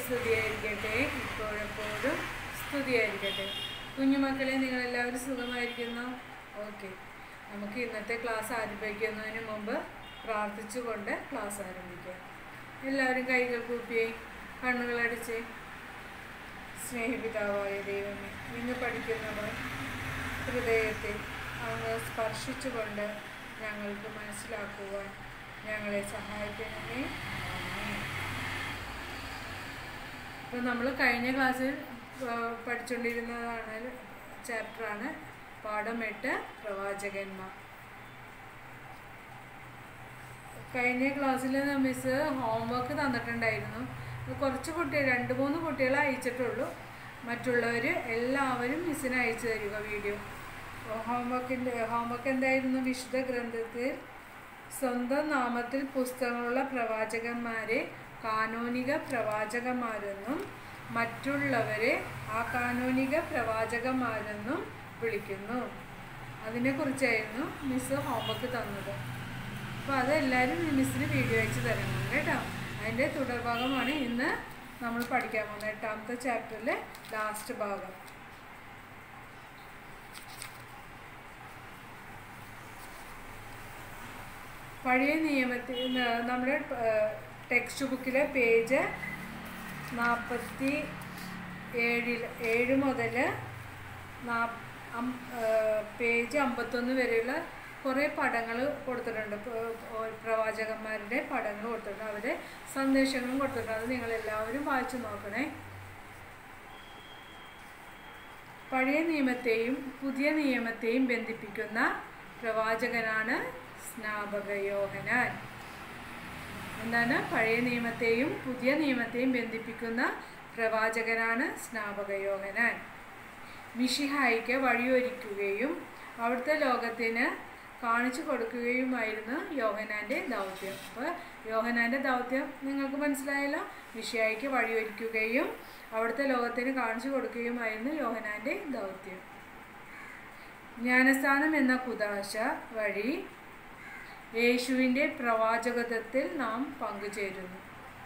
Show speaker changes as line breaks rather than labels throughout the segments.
സ്തുതിയായിരിക്കട്ടെ, ഇപ്പോഴെപ്പോഴും സ്തുതിയായിരിക്കട്ടെ. കുഞ്ഞുമക്കളെ, നിങ്ങളെല്ലാവരും സുഖമായിരിക്കുന്നു? ഓക്കെ, നമുക്ക് ഇന്നത്തെ ക്ലാസ് ആരംഭിക്കുന്നതിന് മുമ്പ് പ്രാർത്ഥിച്ചുകൊണ്ട് ക്ലാസ് ആരംഭിക്കാം. എല്ലാവരും കൈകൾ കൂപ്പിയേ, കണ്ണുകളടിച്ച്. സ്നേഹപിതാവായ ദൈവമേ, ഇന്ന് പഠിക്കുന്നവർ ഹൃദയത്തെ അങ്ങ് സ്പർശിച്ചുകൊണ്ട് ഞങ്ങൾക്ക് മനസ്സിലാക്കുവാൻ ഞങ്ങളെ സഹായിക്കണമേ. അപ്പോൾ നമ്മൾ കഴിഞ്ഞ ക്ലാസ്സിൽ പഠിച്ചുകൊണ്ടിരുന്നതാണ് ചാപ്റ്ററാണ് പാഠം 8 പ്രവാചകന്മാർ. കഴിഞ്ഞ ക്ലാസ്സിൽ മിസ് ഹോംവർക്ക് തന്നിട്ടുണ്ടായിരുന്നു. കുറച്ച് കുട്ടികൾ 2-3 കുട്ടികളെ അയച്ചിട്ടുള്ളൂ. മറ്റുള്ളവർ എല്ലാവരും മിസ്സിന് അയച്ചു തരിക വീഡിയോ. ഹോംവർക്ക് എന്തായിരുന്നു? വിശുദ്ധ ഗ്രന്ഥത്തിൽ സ്വന്തം നാമത്തിൽ പുസ്തകങ്ങളുള്ള പ്രവാചകന്മാരെ കാനോനിക പ്രവാചകന്മാരെന്നും മറ്റുള്ളവരെ അകാനോനിക പ്രവാചകന്മാരെന്നും വിളിക്കുന്നു. അതിനെക്കുറിച്ചായിരുന്നു മിസ് ഹോംവർക്ക് തന്നത്. അപ്പോൾ അതെല്ലാവരും മിസ്സിന് വീഡിയോ അയച്ച് തരണം കേട്ടോ. അതിൻ്റെ തുടർഭാഗമാണ് ഇന്ന് നമ്മൾ പഠിക്കാൻ പോകുന്നത്, 8ാമത്തെ ചാപ്റ്ററിലെ ലാസ്റ്റ് ഭാഗം. പഴയ നിയമത്തിൽ നമ്മുടെ ടെക്സ്റ്റ് ബുക്കിലെ പേജ് 47 മുതൽ പേജ് 51 വരെയുള്ള കുറേ പടങ്ങൾ കൊടുത്തിട്ടുണ്ട്. പ്രവാചകന്മാരുടെ പടങ്ങൾ കൊടുത്തിട്ടുണ്ട്, അവരുടെ സന്ദേശങ്ങളും കൊടുത്തിട്ടുണ്ട്. അത് നിങ്ങളെല്ലാവരും വായിച്ചു നോക്കണേ. പഴയ നിയമത്തെയും പുതിയ നിയമത്തെയും ബന്ധിപ്പിക്കുന്ന പ്രവാചകനാണ് സ്നാപക യോഹന്നാൻ. എന്താണ്? പഴയ നിയമത്തെയും പുതിയ നിയമത്തെയും ബന്ധിപ്പിക്കുന്ന പ്രവാചകനാണ് സ്നാപക യോഹന്നാൻ. മിശിഹായിക്ക് വഴിയൊരുക്കുകയും അവിടുത്തെ ലോകത്തിന് കാണിച്ചു കൊടുക്കുകയുമായിരുന്നു യോഹന്നാൻ്റെ ദൗത്യം. അപ്പോൾ യോഹന്നാൻ്റെ ദൗത്യം നിങ്ങൾക്ക് മനസ്സിലായല്ലോ. മിശിഹായിക്ക് വഴിയൊരുക്കുകയും അവിടുത്തെ ലോകത്തിന് കാണിച്ചു കൊടുക്കുകയുമായിരുന്നു യോഹന്നാൻ്റെ ദൗത്യം. ജ്ഞാനസ്ഥാനം എന്ന കുദാശ വഴി യേശുവിൻ്റെ പ്രവാചകത്വത്തിൽ നാം പങ്കുചേരുന്നു.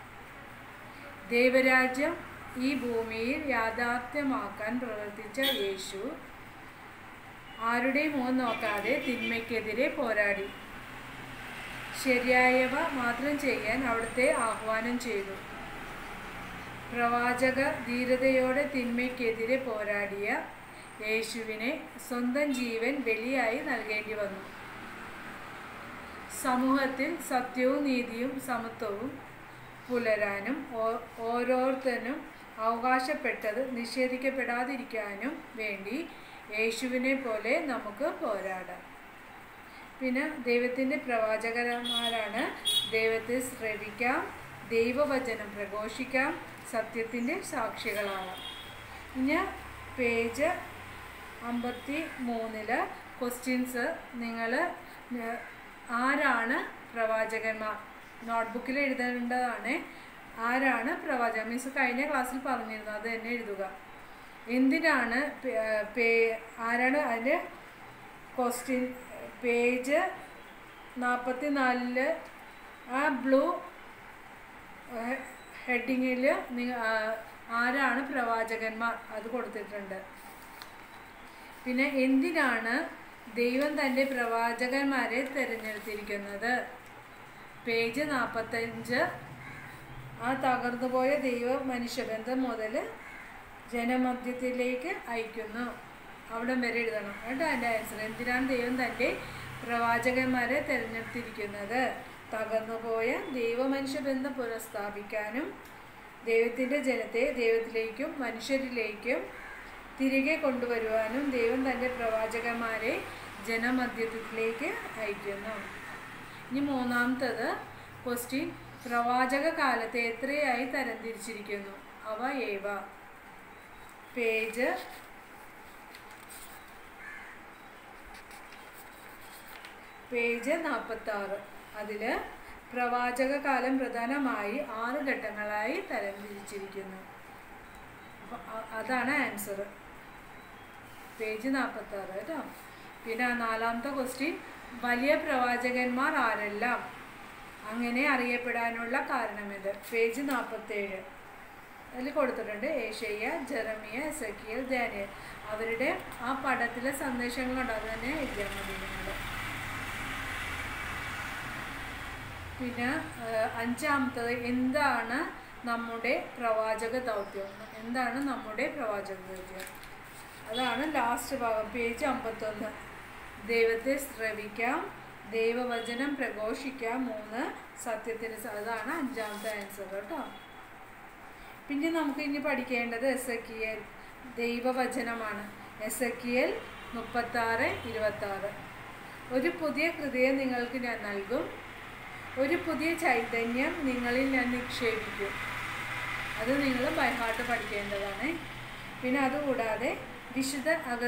ദൈവരാജ്യം ഈ ഭൂമിയിൽ യാഥാർത്ഥ്യമാക്കാൻ പ്രവർത്തിച്ച യേശു ആരുടെയും മുഖം നോക്കാതെ തിന്മയ്ക്കെതിരെ പോരാടി. ശരിയായവ മാത്രം ചെയ്യാൻ അവിടുത്തെ ആഹ്വാനം ചെയ്തു. പ്രവാചക ധീരതയോടെ തിന്മയ്ക്കെതിരെ പോരാടിയ യേശുവിനെ സ്വന്തം ജീവൻ ബലിയായി നൽകേണ്ടി വന്നു. സമൂഹത്തിൽ സത്യവും നീതിയും സമത്വവും പുലരാനും ഓരോരുത്തരും അവകാശപ്പെട്ടത് നിഷേധിക്കപ്പെടാതിരിക്കാനും വേണ്ടി യേശുവിനെ പോലെ നമുക്ക് പോരാടാം. പിന്നെ ദൈവത്തിൻ്റെ പ്രവാചകന്മാരാണ്. ദൈവത്തെ ശ്രവിക്കാം, ദൈവവചനം പ്രഘോഷിക്കാം, സത്യത്തിൻ്റെ സാക്ഷികളാവാം. ഇനി പേജ് 53 ക്വസ്റ്റ്യൻസ്. നിങ്ങൾ ആരാണ് പ്രവാചകന്മാർ നോട്ട്ബുക്കിൽ എഴുതേണ്ടതാണ്. ആരാണ് പ്രവാചകൻ? മീൻസ് കഴിഞ്ഞ ക്ലാസ്സിൽ പറഞ്ഞിരുന്നു, അത് തന്നെ എഴുതുക. എന്തിനാണ് ആരാണ്? അതിൻ്റെ ക്വസ്റ്റ്യൻ പേജ് 44 ആ ബ്ലൂ ഹെഡിങ്ങിൽ ആരാണ് പ്രവാചകന്മാർ അത് കൊടുത്തിട്ടുണ്ട്. പിന്നെ എന്തിനാണ് ദൈവം തൻ്റെ പ്രവാചകന്മാരെ തിരഞ്ഞെടുത്തിരിക്കുന്നത്? പേജ് 45 ആ തകർന്നുപോയ ദൈവ മനുഷ്യബന്ധം മുതൽ ജനമധ്യത്തിലേക്ക് അയക്കുന്നു. അവിടം വരെ എഴുതണം കേട്ടോ. അതിൻ്റെ ആൻസർ എന്തിനാണ് ദൈവം തൻ്റെ പ്രവാചകന്മാരെ തിരഞ്ഞെടുത്തിരിക്കുന്നത്? തകർന്നുപോയ ദൈവ മനുഷ്യബന്ധം പുനഃസ്ഥാപിക്കാനും ദൈവത്തിൻ്റെ ജനത്തെ ദൈവത്തിലേക്കും മനുഷ്യരിലേക്കും തിരികെ കൊണ്ടുവരുവാനും ദൈവം തൻ്റെ പ്രവാചകന്മാരെ ജനമധ്യത്തിലേക്ക് അയക്കുന്നു. ഇനി 3ാമത്തത് ക്വസ്റ്റ്യൻ. പ്രവാചക കാലത്തെ എത്രയായി തരംതിരിച്ചിരിക്കുന്നു? അവ ഏവ? പേജ് 46 അതിൽ പ്രവാചക കാലം പ്രധാനമായി 6 ഘട്ടങ്ങളായി തരംതിരിച്ചിരിക്കുന്നു. അതാണ് ആൻസർ. പേജ് 46 കേട്ടോ. പിന്നെ 4ാമത്തെ ക്വസ്റ്റ്യൻ. വലിയ പ്രവാചകന്മാർ ആരെല്ലാം? അങ്ങനെ അറിയപ്പെടാനുള്ള കാരണമെന്ത്? പേജ് 47. അതിൽ കൊടുത്തിട്ടുണ്ട്. ഏശയ്യ, ജെറമിയ, എസെക്കിയേൽ, ദാനിയേൽ. അവരുടെ ആ പടത്തിലെ സന്ദേശങ്ങളുണ്ട്, അത് തന്നെ എഴുതിയാൽ മതി നിങ്ങൾ. പിന്നെ അഞ്ചാമത്തത്, എന്താണ് നമ്മുടെ പ്രവാചക ദൗത്യം? എന്താണ് നമ്മുടെ പ്രവാചക ദൗത്യം? അതാണ് ലാസ്റ്റ് ഭാഗം, പേജ് 51. ദൈവത്തെ ശ്രവിക്കാം, ദൈവവചനം പ്രഘോഷിക്കാം. 3 സത്യത്തിന്. അതാണ് അഞ്ചാമത്തെ ആൻസർ കേട്ടോ. പിന്നെ നമുക്ക് ഇനി പഠിക്കേണ്ടത് എസെക്കിയേൽ, ദൈവവചനമാണ്. എസെക്കിയേൽ 36:26. ഒരു പുതിയ ഹൃദയം നിങ്ങൾക്ക് ഞാൻ നൽകും, ഒരു പുതിയ ചൈതന്യം നിങ്ങളിൽ ഞാൻ നിക്ഷേപിക്കും. അത് നിങ്ങൾ ബൈ ഹാർട്ട് പഠിക്കേണ്ടതാണ്. പിന്നെ അതുകൂടാതെ വിശുദ്ധ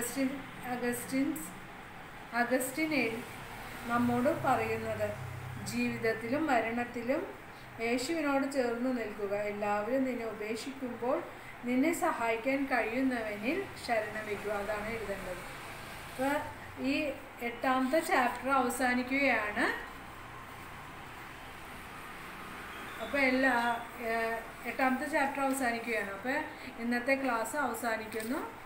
അഗസ്റ്റിൻ നമ്മോട് പറയുന്നത്, ജീവിതത്തിലും മരണത്തിലും യേശുവിനോട് ചേർന്ന് നിൽക്കുക. എല്ലാവരും നിന്നെ ഉപേക്ഷിക്കുമ്പോൾ നിന്നെ സഹായിക്കാൻ കഴിയുന്നവനിൽ ശരണം വയ്ക്കുക. അതാണ് എഴുതേണ്ടത്. അപ്പോൾ ഈ 8ാമത്തെ ചാപ്റ്റർ അവസാനിക്കുകയാണ്. അപ്പോൾ 8ാമത്തെ ചാപ്റ്റർ അവസാനിക്കുകയാണ്. അപ്പോൾ ഇന്നത്തെ ക്ലാസ് അവസാനിക്കുന്നു.